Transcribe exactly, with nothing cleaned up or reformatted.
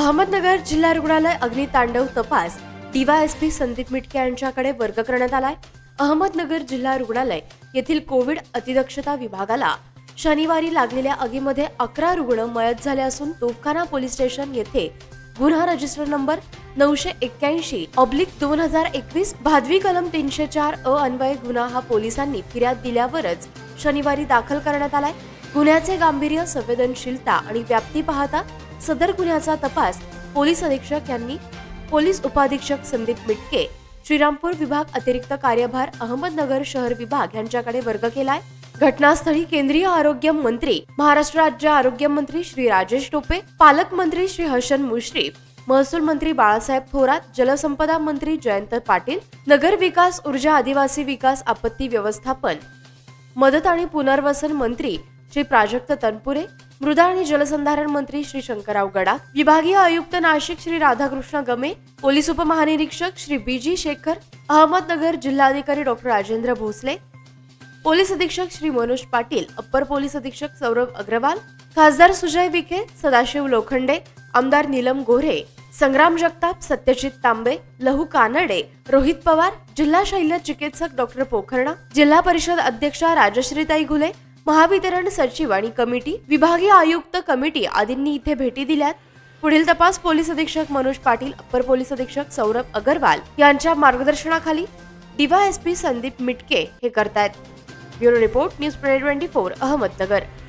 अहमदनगर जिल्हा रुग्णालय अग्नितांडव तपास डीवायएसपी संदीप मिटके यांच्याकडे वर्ग करण्यात आलाय। अहमदनगर जिल्हा रुग्णालय येथील कोविड अतिदक्षता विभागाला शनिवारी लागलेल्या आगीमध्ये अकरा रुग्ण मयत झाले असून तोफखाना पोलीस स्टेशन येथे गुन्हा रजिस्टर नंबर नऊशे एक्क्याऐंशी ऑब्लिक दोन हजार एकवीस भादवी कलम तीनशे चार अ अन्वये गुन्हा हा पोलिसांनी फिर्याद दिल्यावरच शनिवारी दाखल करण्यात आलाय। गुन्ह्याचे गांभीर्य, संवेदनशीलता आणि व्याप्ती पाहता सदर गुन्ह्याचा तपास पोलीस अधीक्षक यांनी पोलीस उपाधीक्षक संदीप मिटके, श्रीरामपूर विभाग अतिरिक्त कार्यभार अहमदनगर शहर विभाग यांच्याकडे वर्ग केलाय। घटनास्थळी केंद्रीय आरोग्य मंत्री, महाराष्ट्र राज्य आरोग्य मंत्री श्री राजेश टोपे, पालकमंत्री श्री हसन मुश्रीफ, महसूल मंत्री बाळासाहेब थोरात, जलसंपदा मंत्री जयंत पाटील, नगर विकास, ऊर्जा, आदिवासी विकास, आपत्ती व्यवस्थापन, मदत आणि पुनर्वसन मंत्री श्री प्राजक्त तनपुरे, मृदा आणि जलसंधारण मंत्री श्री शंकरराव गडाख, विभागीय आयुक्त नाशिक श्री राधाकृष्ण गमे, पोलीस उपमहानिरीक्षक श्री बी जी शेखर, अहमदनगर जिल्हाधिकारी डॉक्टर राजेंद्र भोसले, पोलीस अधीक्षक श्री मनोज पाटील, अप्पर पोलीस अधीक्षक सौरभ अग्रवाल, खासदार सुजय विखे, सदाशिव लोखंडे, आमदार नीलम गोरे, संग्राम जगताप, सत्यजित तांबे, लहू कानडे, रोहित पवार, जिल्हा शल्य चिकित्सक डॉक्टर पोखरणा, जिल्हा परिषद अध्यक्षा राजश्रीताई घुले, महावितरण सचिव आणि कमिटी, विभागीय आयुक्त कमिटी आदींनी इथे भेटी दिल्यात। पुढील तपास पोलीस अधीक्षक मनोज पाटील, अप्पर पोलीस अधीक्षक सौरभ अग्रवाल यांच्या मार्गदर्शनाखाली डीवायएसपी संदीप मिटके हे करतायत। Bureau report, news twenty four, Ahmednagar.